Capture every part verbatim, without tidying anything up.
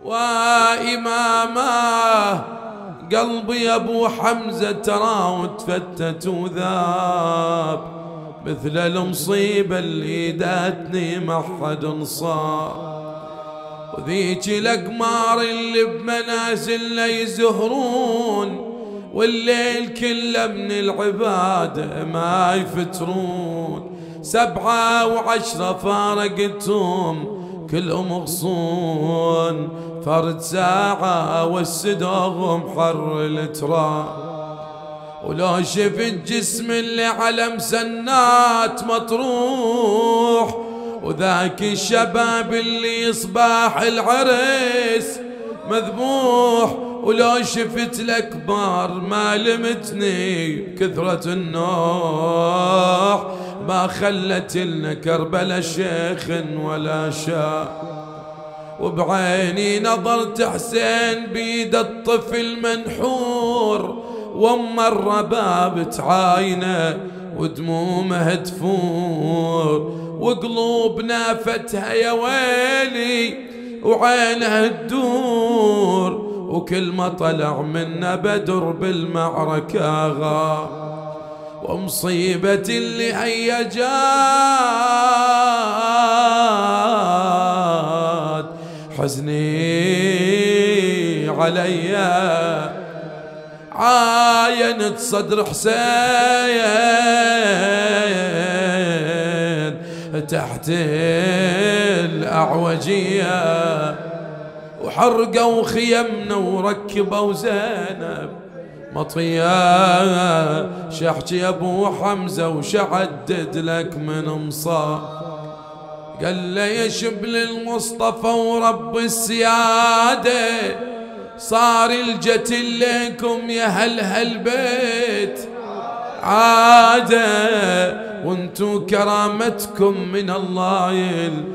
وإمامه قلبي أبو حمزة تراه وتفتت وذاب مثل المصيبة اللي داتني ما حد انصاب. وذيك الأقمار اللي بمنازلنا يزهرون والليل كله من العبادة ما يفترون. سبعة وعشرة فارقتهم كلهم غصون فرد ساعة والسدوهم حر التراب. ولو شفت جسم اللي على مسنات مطروح وذاك الشباب اللي صباح العرس مذبوح. ولو شفت الأكبار ما لمتني كثرة النوح ما خلت لنا كربلا شيخ ولا شاء. وبعيني نظرت حسين بيد الطفل منحور وام الرباب تعاينه ودمومه تفور وقلوبنا فتها يا ويلي وعينها تدور وكل ما طلع منا بدر بالمعركة غاب. ومصيبة اللي هي جاد حزني عليا عاينت صدر حسين تحت الأعوجية وحرقوا خيمنا وركبوا زينب مطية شحكي أبو حمزة وشعدد لك من مصاب. قال لي يا شبل المصطفى ورب السيادة صار الجتل لكم يا هل هالبيت عادة وانتو كرامتكم من الله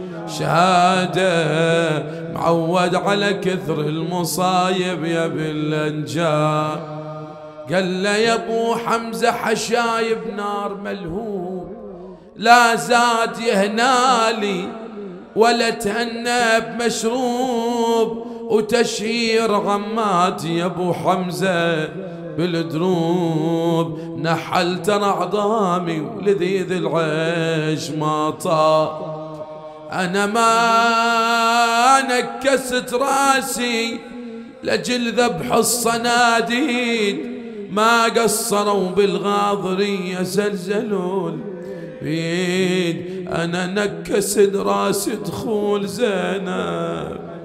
الشهادة معود على كثر المصايب يا بالانجاب. قال لي يا ابو حمزة حشايب نار ملهوب لا زاد يهنالي ولا تهنى بمشروب وتشهير غمات يا ابو حمزة بالدروب نحلت انا عظامي ولذيذ العيش ما طاب. انا ما نكست راسي لجل ذبح الصناديد ما قصروا بالغاضرية زلزلوا بيد. انا نكست راسي دخول زينب